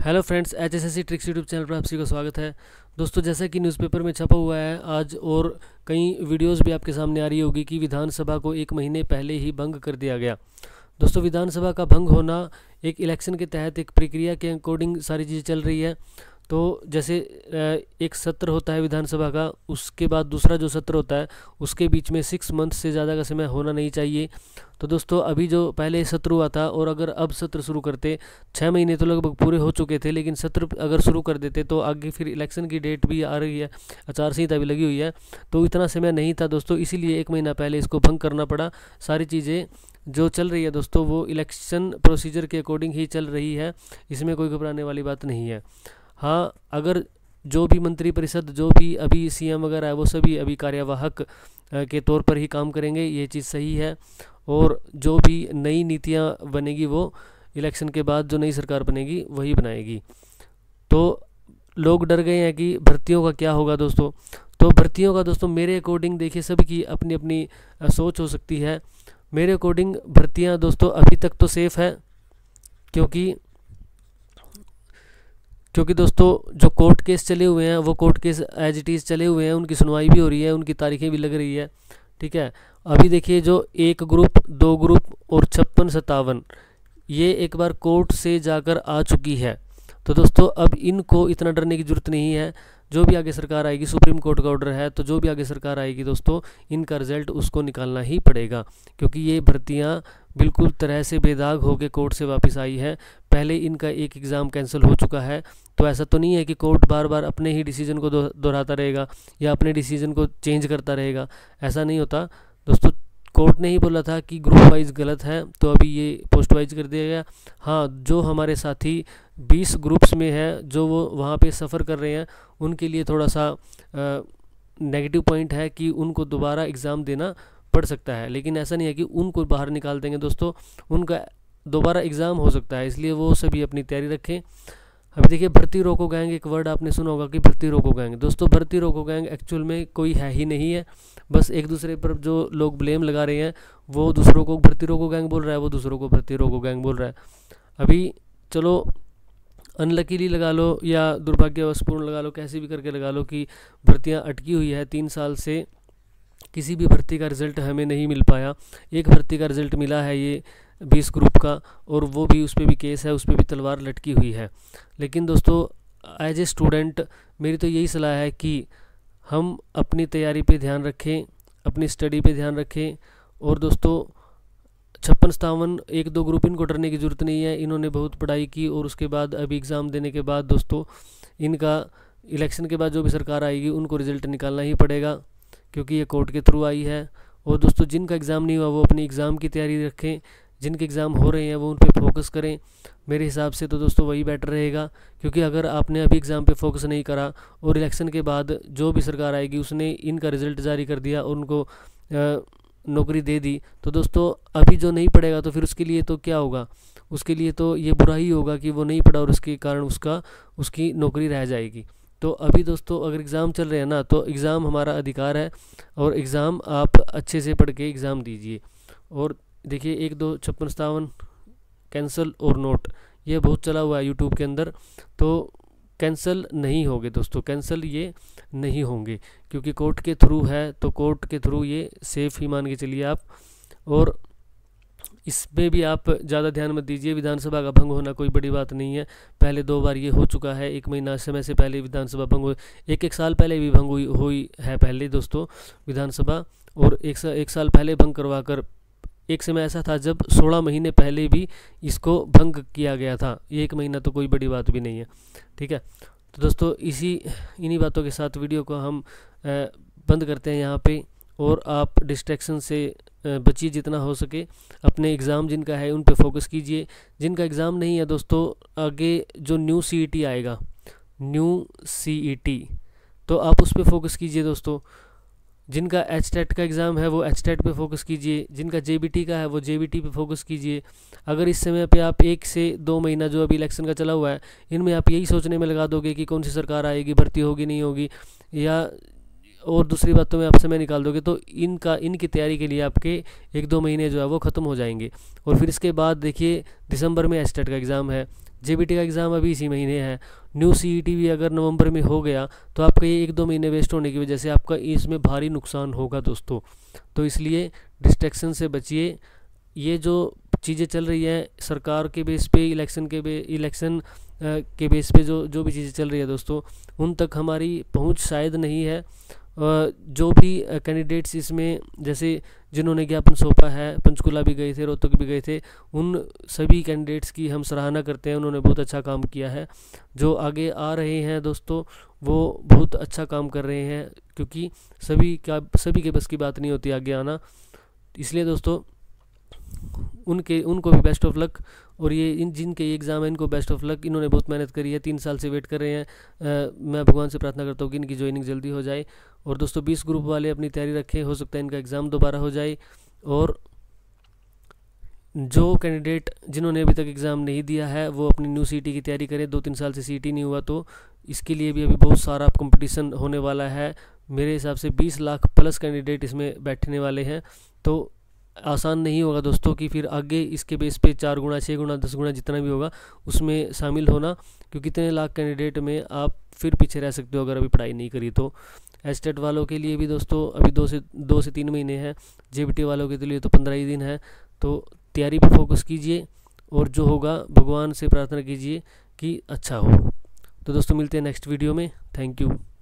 Hello friends, HSSC tricks YouTube channel पर आप सभी का स्वागत है। दोस्तों, जैसा कि न्यूज़पेपर में छपा हुआ है आज और कई वीडियोस भी आपके सामने आ रही होगी कि विधानसभा को एक महीने पहले ही भंग कर दिया गया। दोस्तों, विधानसभा का भंग होना एक इलेक्शन के तहत एक प्रक्रिया के अकॉर्डिंग सारी चीज़ें चल रही है। तो जैसे एक सत्र होता है विधानसभा का, उसके बाद दूसरा जो सत्र होता है उसके बीच में 6 मंथ से ज़्यादा का समय होना नहीं चाहिए। तो दोस्तों, अभी जो पहले सत्र हुआ था और अगर अब सत्र शुरू करते, 6 महीने तो लगभग पूरे हो चुके थे, लेकिन सत्र अगर शुरू कर देते तो आगे फिर इलेक्शन की डेट भी आ रही है, आचार संहिता भी लगी हुई है, तो इतना समय नहीं था दोस्तों। इसीलिए 1 महीना पहले इसको भंग करना पड़ा। सारी चीज़ें जो चल रही है दोस्तों वो इलेक्शन प्रोसीजर के अकॉर्डिंग ही चल रही है, इसमें कोई घबराने वाली बात नहीं है। हाँ, अगर जो भी मंत्रिपरिषद, जो भी अभी सीएम वगैरह है, वो सभी अभी कार्यवाहक के तौर पर ही काम करेंगे, ये चीज़ सही है। और जो भी नई नीतियाँ बनेगी वो इलेक्शन के बाद जो नई सरकार बनेगी वही बनाएगी। तो लोग डर गए हैं कि भर्तियों का क्या होगा दोस्तों। तो भर्तियों का दोस्तों मेरे अकॉर्डिंग देखिए, सबकी अपनी अपनी सोच हो सकती है। मेरे अकॉर्डिंग भर्तियाँ दोस्तों अभी तक तो सेफ़ है, क्योंकि दोस्तों जो कोर्ट केस चले हुए हैं वो court case as it is चले हुए हैं, उनकी सुनवाई भी हो रही है, उनकी तारीखें भी लग रही है। ठीक है, अभी देखिए जो 1 ग्रुप, 2 ग्रुप और 56-57 ये एक बार कोर्ट से जाकर आ चुकी है। तो दोस्तों अब इनको इतना डरने की ज़रूरत नहीं है। जो भी आगे सरकार आएगी, सुप्रीम कोर्ट का ऑर्डर है, तो जो भी आगे सरकार आएगी दोस्तों, इनका रिजल्ट उसको निकालना ही पड़ेगा, क्योंकि ये भर्तियाँ बिल्कुल तरह से बेदाग होकर कोर्ट से वापस आई है। पहले इनका एक एग्ज़ाम कैंसिल हो चुका है, तो ऐसा तो नहीं है कि कोर्ट बार बार अपने ही डिसीजन को दोहराता रहेगा या अपने डिसीजन को चेंज करता रहेगा। ऐसा नहीं होता दोस्तों। कोर्ट ने ही बोला था कि ग्रुप वाइज गलत है, तो अभी ये पोस्ट वाइज कर दिया गया। हाँ, जो हमारे साथी 20 ग्रुप्स में हैं, जो वो वहाँ पे सफ़र कर रहे हैं, उनके लिए थोड़ा सा नेगेटिव पॉइंट है कि उनको दोबारा एग्ज़ाम देना पड़ सकता है, लेकिन ऐसा नहीं है कि उनको बाहर निकाल देंगे दोस्तों, उनका दोबारा एग्ज़ाम हो सकता है, इसलिए वो सभी अपनी तैयारी रखें। अभी देखिए, भर्ती रोको गैंग, एक वर्ड आपने सुना होगा कि भर्ती रोको गैंग। दोस्तों, भर्ती रोको गैंग एक्चुअल में कोई है ही नहीं है, बस एक दूसरे पर जो लोग ब्लेम लगा रहे हैं, वो दूसरों को भर्ती रोको गैंग बोल रहा है, वो दूसरों को भर्ती रोको गैंग बोल रहा है। अभी चलो अनलकीली लगा लो या दुर्भाग्यवशपूर्ण लगा लो, कैसे भी करके लगा लो कि भर्तियाँ अटकी हुई है 3 साल से, किसी भी भर्ती का रिज़ल्ट हमें नहीं मिल पाया। एक भर्ती का रिज़ल्ट मिला है, ये 20 ग्रुप का, और वो भी उस पर भी केस है, उस पर भी तलवार लटकी हुई है। लेकिन दोस्तों एज ए स्टूडेंट मेरी तो यही सलाह है कि हम अपनी तैयारी पे ध्यान रखें, अपनी स्टडी पे ध्यान रखें। और दोस्तों 56-57 1-2 ग्रुप, इनको डरने की ज़रूरत नहीं है। इन्होंने बहुत पढ़ाई की और उसके बाद अभी एग्ज़ाम देने के बाद दोस्तों इनका इलेक्शन के बाद जो भी सरकार आएगी उनको रिज़ल्ट निकालना ही पड़ेगा, क्योंकि ये कोर्ट के थ्रू आई है। और दोस्तों जिनका एग्ज़ाम नहीं हुआ वो अपनी एग्ज़ाम की तैयारी रखें, जिनके एग्ज़ाम हो रहे हैं वो उन पे फोकस करें। मेरे हिसाब से तो दोस्तों वही बेटर रहेगा, क्योंकि अगर आपने अभी एग्ज़ाम पे फोकस नहीं करा और इलेक्शन के बाद जो भी सरकार आएगी उसने इनका रिज़ल्ट जारी कर दिया और उनको नौकरी दे दी, तो दोस्तों अभी जो नहीं पढ़ेगा तो फिर उसके लिए तो क्या होगा, उसके लिए तो ये बुरा ही होगा कि वो नहीं पढ़ा और उसके कारण उसकी नौकरी रह जाएगी। तो अभी दोस्तों अगर एग्ज़ाम चल रहे हैं ना, तो एग्ज़ाम हमारा अधिकार है और एग्ज़ाम आप अच्छे से पढ़ के एग्ज़ाम दीजिए। और देखिए 1-2 56-57 कैंसल और नोट, ये बहुत चला हुआ है यूट्यूब के अंदर, तो कैंसिल नहीं होंगे दोस्तों, कैंसिल ये नहीं होंगे, क्योंकि कोर्ट के थ्रू है, तो कोर्ट के थ्रू ये सेफ़ ही मान के चलिए आप। और इसमें भी आप ज़्यादा ध्यान मत दीजिए, विधानसभा का भंग होना कोई बड़ी बात नहीं है। पहले 2 बार ये हो चुका है, 1 महीना समय से पहले विधानसभा भंग हुई, एक साल पहले भी भंग हुई है पहले दोस्तों विधानसभा, और एक साल पहले भंग करवा कर एक समय ऐसा था जब 16 महीने पहले भी इसको भंग किया गया था। ये 1 महीना तो कोई बड़ी बात भी नहीं है। ठीक है, तो दोस्तों इन्हीं बातों के साथ वीडियो को हम बंद करते हैं यहाँ पे, और आप डिस्ट्रैक्शन से बचिए जितना हो सके। अपने एग्ज़ाम जिनका है उन पे फोकस कीजिए। जिनका एग्ज़ाम नहीं है दोस्तों, आगे जो न्यू CET आएगा, न्यू CET, तो आप उस पर फोकस कीजिए दोस्तों। जिनका HTET का एग्ज़ाम है वो HTET पे फोकस कीजिए, जिनका JBT का है वो JBT पे फोकस कीजिए। अगर इस समय पे आप 1 से 2 महीना जो अभी इलेक्शन का चला हुआ है, इनमें आप यही सोचने में लगा दोगे कि कौन सी सरकार आएगी, भर्ती होगी नहीं होगी, या और दूसरी बातों में आप समय निकाल दोगे, तो इनकी तैयारी के लिए आपके 1-2 महीने जो है वो ख़त्म हो जाएंगे। और फिर इसके बाद देखिए दिसंबर में HTET का एग्ज़ाम है, जेबीटी का एग्ज़ाम अभी इसी महीने है, न्यू सीईटी भी अगर नवंबर में हो गया तो आपका ये 1-2 महीने वेस्ट होने की वजह से आपका इसमें भारी नुकसान होगा दोस्तों। तो इसलिए डिस्ट्रैक्शन से बचिए। ये जो चीज़ें चल रही हैं सरकार के बेस पे, इलेक्शन के बेस पे जो भी चीज़ें चल रही है दोस्तों, उन तक हमारी पहुंच शायद नहीं है। जो भी कैंडिडेट्स इसमें जैसे जिन्होंने ज्ञापन सौंपा है, पंचकुला भी गए थे, रोहतक भी गए थे, उन सभी कैंडिडेट्स की हम सराहना करते हैं, उन्होंने बहुत अच्छा काम किया है। जो आगे आ रहे हैं दोस्तों वो बहुत अच्छा काम कर रहे हैं, क्योंकि सभी के बस की बात नहीं होती आगे आना। इसलिए दोस्तों उनको भी बेस्ट ऑफ लक। और ये जिनके एग्ज़ाम है इनको बेस्ट ऑफ लक। इन्होंने बहुत मेहनत करी है, 3 साल से वेट कर रहे हैं। मैं भगवान से प्रार्थना करता हूँ कि इनकी ज्वाइनिंग जल्दी हो जाए। और दोस्तों 20 ग्रुप वाले अपनी तैयारी रखें, हो सकता है इनका एग्ज़ाम दोबारा हो जाए। और जो कैंडिडेट जिन्होंने अभी तक एग्ज़ाम नहीं दिया है वो अपनी न्यू सीटी की तैयारी करें। 2-3 साल से सीटी नहीं हुआ तो इसके लिए भी अभी बहुत सारा कंपटीशन होने वाला है। मेरे हिसाब से 20 लाख प्लस कैंडिडेट इसमें बैठने वाले हैं। तो आसान नहीं होगा दोस्तों कि फिर आगे इसके बेस पे 4 गुना, 6 गुना, 10 गुना जितना भी होगा उसमें शामिल होना, क्योंकि इतने लाख कैंडिडेट में आप फिर पीछे रह सकते हो अगर अभी पढ़ाई नहीं करी तो। एस्टेट वालों के लिए भी दोस्तों अभी 2 से 3 महीने हैं, जेबीटी वालों के लिए तो 15 ही दिन है। तो तैयारी पे फोकस कीजिए और जो होगा भगवान से प्रार्थना कीजिए कि अच्छा हो। तो दोस्तों मिलते हैं नेक्स्ट वीडियो में। Thank you.